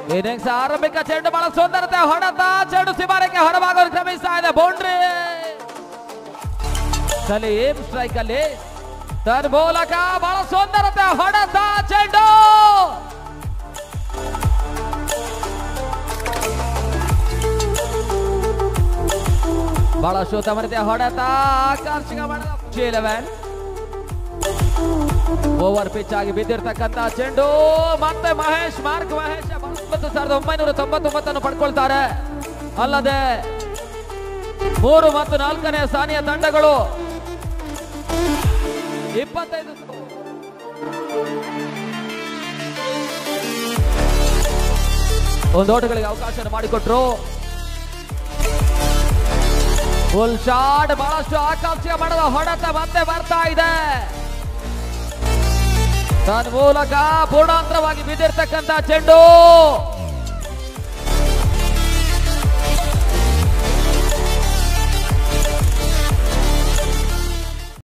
innings ಆರಂಭಿಕ ಚೆಂಡು ಬಹಳ ಸುಂದರತೆ ಹೊಡೆತ ಚೆಂಡು ಸಿಮಾರಕ್ಕೆ ಹೊರಭಾಗವನ್ನು ಕ್ರಮಿಸ್ತಾ ಇದೆ ಬೌಂಡ್ರಿ ಸಲೀಂ ಸ್ಟ್ರೈಕ್ ಅಲ್ಲಿ ತನ್ನ ಮೂಲಕ ಬಹಳ ಸುಂದರತೆ ಹೊಡೆತ ಚೆಂಡು ಬಹಳಷ್ಟು ತಮರತೆ ಹೊಡೆತ ಆಕರ್ಷಕ ಮಾಡಿದ 11 ಓವರ್ ಪಿಚ್ ಆಗಿ ಬಿದ್ದಿರ್ತಕ್ಕಂತ ಚೆಂಡು ಮತ್ತೆ ಮಹೇಶ್ 1999 ಪಡ್ಕೊಳ್ತಾರೆ ಅಲ್ಲದೆ 3 ಮತ್ತು 4ನೇ ಸ್ಥಾನೀಯ ತಂಡಗಳು 25 ಒಂದು ಓಟಗಳಿಗೆ ಅವಕಾಶ ಮಾಡಿಕೊಟ್ರು ಫುಲ್ ಶಾಟ್ ಬಹಳಷ್ಟು ಆಕಾಂಕ್ಷೆ ಮಾಡದ ಹೊಡೆತ ಮತ್ತೆ ಬರ್ತಾ ಇದೆ ತನ್ನ ಮೂಲಕ ಪೂರ್ಣಾಂತರವಾಗಿ ಬಿದ್ದಿರ್ತಕ್ಕಂಥ ಚೆಂಡು